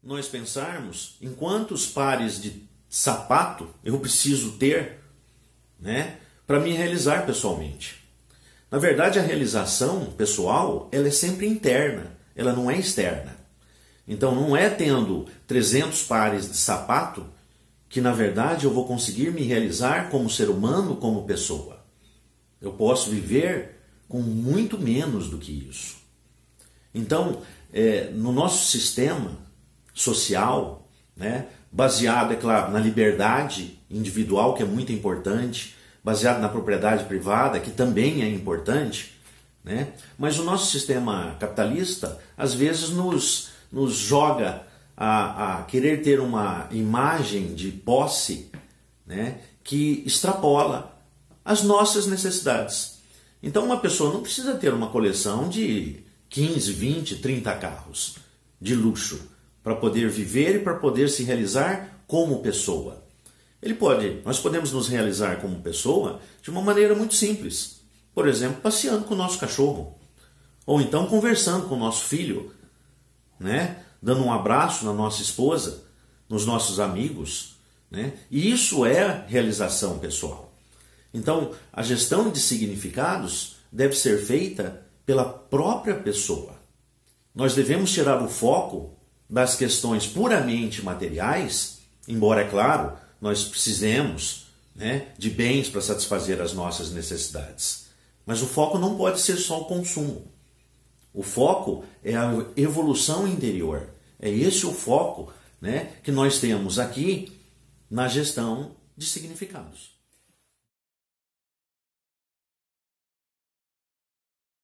nós pensarmos em quantos pares de sapato eu preciso ter, né, para me realizar pessoalmente. Na verdade, a realização pessoal, ela é sempre interna, ela não é externa. Então, não é tendo 300 pares de sapato que, na verdade, eu vou conseguir me realizar como ser humano, como pessoa. Eu posso viver com muito menos do que isso. Então, no nosso sistema social, né, baseado, é claro, na liberdade individual, que é muito importante, baseado na propriedade privada, que também é importante, né, mas o nosso sistema capitalista, às vezes, nos joga a querer ter uma imagem de posse, né, que extrapola as nossas necessidades. Então uma pessoa não precisa ter uma coleção de 15, 20, 30 carros de luxo para poder viver e para poder se realizar como pessoa. Nós podemos nos realizar como pessoa de uma maneira muito simples. Por exemplo, passeando com o nosso cachorro. Ou então conversando com o nosso filho, né? Dando um abraço na nossa esposa, nos nossos amigos, né? E isso é realização pessoal. Então, a gestão de significados deve ser feita pela própria pessoa. Nós devemos tirar o foco das questões puramente materiais, embora, é claro, nós precisemos, né, de bens para satisfazer as nossas necessidades. Mas o foco não pode ser só o consumo. O foco é a evolução interior. É esse o foco, né, que nós temos aqui na gestão de significados.